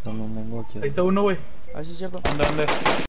No vengo aquí. Ahí está uno, güey. Ah, sí, es cierto. ¿Dónde?